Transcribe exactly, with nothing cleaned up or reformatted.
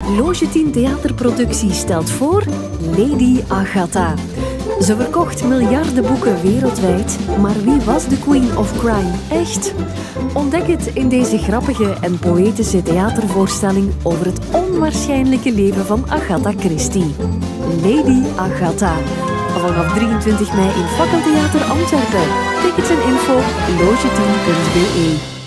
Loge tien Theaterproductie stelt voor Lady Agatha. Ze verkocht miljarden boeken wereldwijd, maar wie was de Queen of Crime echt? Ontdek het in deze grappige en poëtische theatervoorstelling over het onwaarschijnlijke leven van Agatha Christie. Lady Agatha. Vanaf drieëntwintig mei in Fakkeltheater Antwerpen. Tickets en info loge tien punt be.